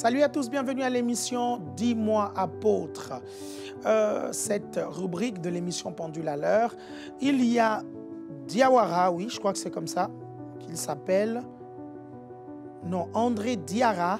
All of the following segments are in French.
Salut à tous, bienvenue à l'émission Dis-moi apôtre. Cette rubrique de l'émission Pendule à l'heure, il y a Diawara, oui, je crois que c'est comme ça qu'il s'appelle. Non, André Diarra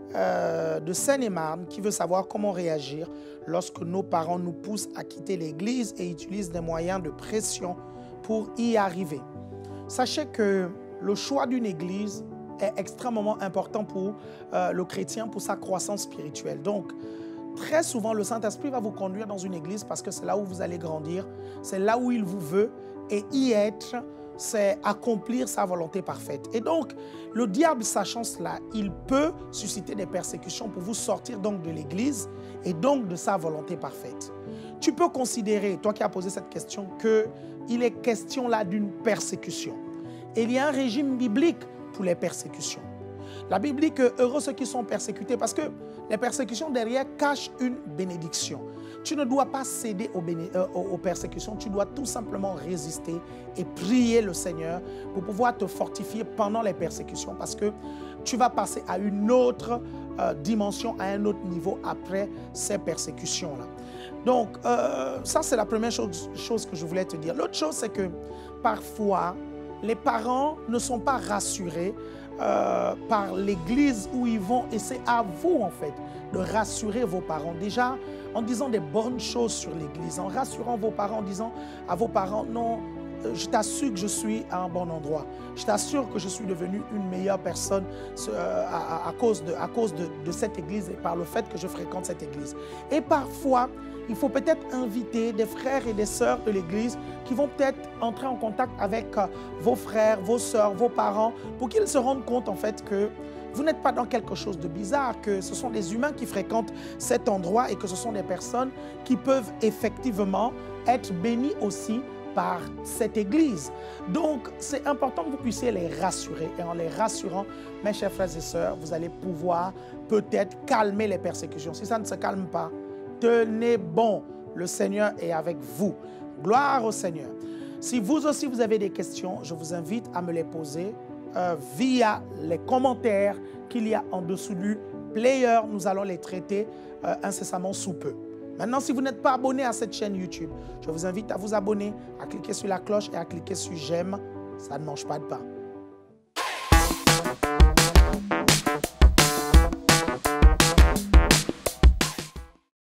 de Seine-et-Marne qui veut savoir comment réagir lorsque nos parents nous poussent à quitter l'église et utilisent des moyens de pression pour y arriver. Sachez que le choix d'une église est extrêmement important pour le chrétien, pour sa croissance spirituelle. Donc, très souvent, le Saint-Esprit va vous conduire dans une église parce que c'est là où vous allez grandir, c'est là où il vous veut, et y être, c'est accomplir sa volonté parfaite. Et donc, le diable, sachant cela, il peut susciter des persécutions pour vous sortir donc de l'église et donc de sa volonté parfaite. Tu peux considérer, toi qui as posé cette question, qu'il est question là d'une persécution. Et il y a un régime biblique pour les persécutions. La Bible dit que heureux ceux qui sont persécutés parce que les persécutions derrière cachent une bénédiction. Tu ne dois pas céder aux persécutions, tu dois tout simplement résister et prier le Seigneur pour pouvoir te fortifier pendant les persécutions parce que tu vas passer à une autre dimension, à un autre niveau après ces persécutions-là. Donc, ça c'est la première chose que je voulais te dire. L'autre chose, c'est que parfois, les parents ne sont pas rassurés par l'église où ils vont, et c'est à vous en fait de rassurer vos parents. Déjà en disant des bonnes choses sur l'église, en rassurant vos parents, en disant à vos parents, non, je t'assure que je suis à un bon endroit. Je t'assure que je suis devenu une meilleure personne à cause de cette église et par le fait que je fréquente cette église. Et parfois, il faut peut-être inviter des frères et des sœurs de l'église qui vont peut-être entrer en contact avec vos frères, vos sœurs, vos parents, pour qu'ils se rendent compte en fait que vous n'êtes pas dans quelque chose de bizarre, que ce sont des humains qui fréquentent cet endroit et que ce sont des personnes qui peuvent effectivement être bénies aussi par cette église. Donc, c'est important que vous puissiez les rassurer. Et en les rassurant, mes chers frères et sœurs, vous allez pouvoir peut-être calmer les persécutions. Si ça ne se calme pas, tenez bon, le Seigneur est avec vous. Gloire au Seigneur. Si vous aussi vous avez des questions, je vous invite à me les poser via les commentaires qu'il y a en dessous du player. Nous allons les traiter incessamment sous peu. Maintenant, si vous n'êtes pas abonné à cette chaîne YouTube, je vous invite à vous abonner, à cliquer sur la cloche et à cliquer sur j'aime. Ça ne mange pas de pain.